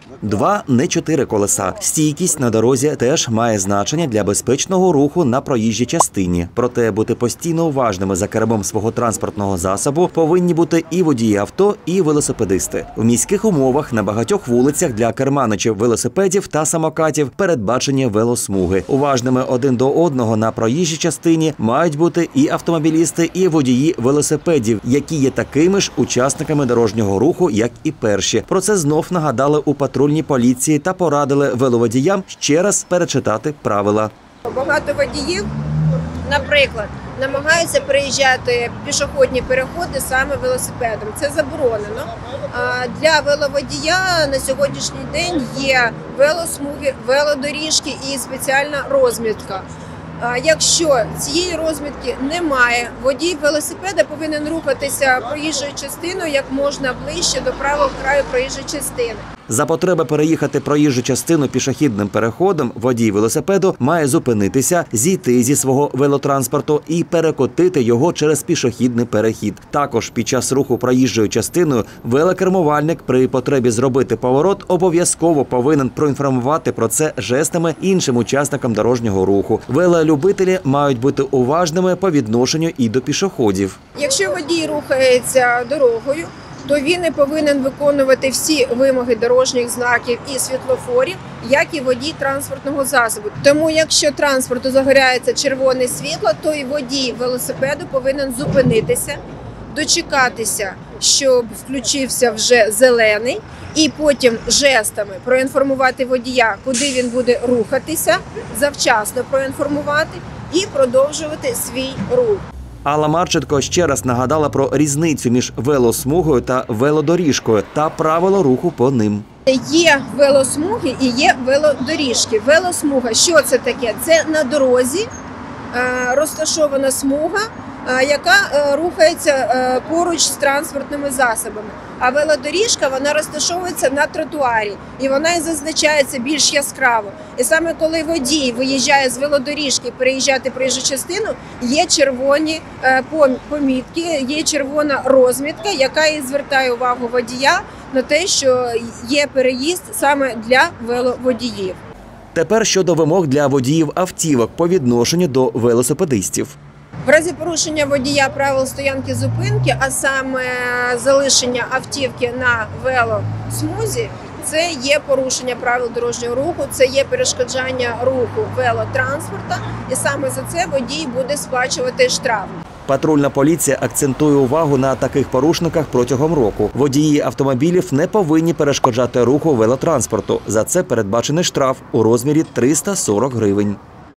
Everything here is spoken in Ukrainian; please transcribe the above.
2 – не 4 колеса. Стійкість на дорозі теж має значення для безпечного руху на проїжджій частині. Проте бути постійно уважними за кермом свого транспортного засобу повинні бути і водії авто, і велосипедисти. В міських умовах на багатьох вулицях для керманичів велосипедів та самокатів передбачені велосмуги. Уважними один до одного на проїжджій частині мають бути і автомобілісти, і водії велосипедів, які є такими ж учасниками дорожнього руху, як і перші. Про це знов нагадали у патрульній поліції та порадили веловодіям ще раз перечитати правила. Багато водіїв, наприклад, намагаються переїжджати пішохідні переходи саме велосипедом. Це заборонено. Для веловодія на сьогоднішній день є велосмуги, велодоріжки і спеціальна розмітка. Якщо цієї розмітки немає, водій велосипеда повинен рухатися проїжджою частиною як можна ближче до правого краю проїжджої частини. За потреби переїхати проїжджу частину пішохідним переходом водій велосипеду має зупинитися, зійти зі свого велотранспорту і перекотити його через пішохідний перехід. Також під час руху проїжджою частиною велокермувальник при потребі зробити поворот обов'язково повинен проінформувати про це жестами іншим учасникам дорожнього руху. Велолюбителі мають бути уважними по відношенню і до пішоходів. Якщо водій рухається дорогою, то він не повинен виконувати всі вимоги дорожніх знаків і світлофорів, як і водій транспортного засобу. Тому якщо транспорту загоряється червоне світло, то і водій велосипеду повинен зупинитися, дочекатися, щоб включився вже зелений, і потім жестами проінформувати водія, куди він буде рухатися, завчасно проінформувати і продовжувати свій рух. Алла Марченко ще раз нагадала про різницю між велосмугою та велодоріжкою та правило руху по ним. Є велосмуги і є велодоріжки. Велосмуга – що це таке? Це на дорозі розташована смуга, яка рухається поруч з транспортними засобами. А велодоріжка, вона розташовується на тротуарі, і вона і зазначається більш яскраво. І саме коли водій виїжджає з велодоріжки переїжджати проїжджу частину, є червоні помітки, є червона розмітка, яка і звертає увагу водія на те, що є переїзд саме для веловодіїв. Тепер щодо вимог для водіїв автівок по відношенню до велосипедистів. В разі порушення водія правил стоянки-зупинки, а саме залишення автівки на велосмузі, це є порушення правил дорожнього руху, це є перешкоджання руху велотранспорта, і саме за це водій буде сплачувати штраф. Патрульна поліція акцентує увагу на таких порушниках протягом року. Водії автомобілів не повинні перешкоджати руху велотранспорту. За це передбачений штраф у розмірі 340 гривень.